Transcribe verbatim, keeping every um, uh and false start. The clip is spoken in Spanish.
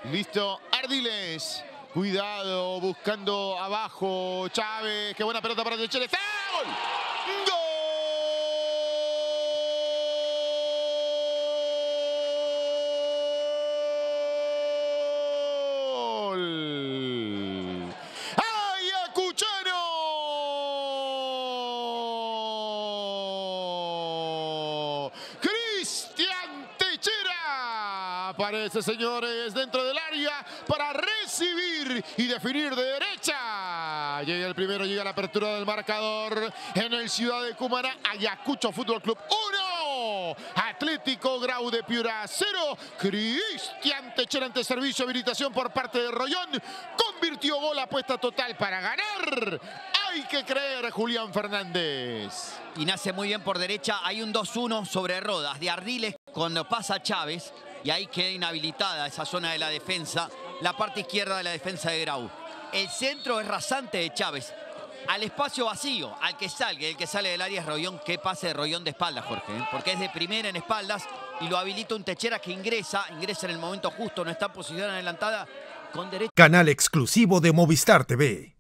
Listo, Ardiles. Cuidado, buscando abajo Chávez. Qué buena pelota para Techera. ¡Gol! ¡Gol! Cristian Techera aparece, señores, dentro del área para recibir y definir de derecha. Llega el primero, llega la apertura del marcador en el Ciudad de Cumaná. Ayacucho Fútbol Club uno, Atlético Grau de Piura cero. Cristian Techera ante servicio, habilitación por parte de Rollón. Convirtió gol, apuesta total para ganar. Hay que creer, Julián Fernández. Y nace muy bien por derecha. Hay un dos uno sobre Rodas de Ardiles cuando pasa Chávez. Y ahí queda inhabilitada esa zona de la defensa, la parte izquierda de la defensa de Grau. El centro es rasante de Chávez. Al espacio vacío, al que salga, el que sale del área es Rollón. Qué pase de Rollón de espaldas, Jorge, ¿eh? Porque es de primera en espaldas y lo habilita un Techera que ingresa, ingresa en el momento justo, no está en posición adelantada con derecha. Canal exclusivo de Movistar T V.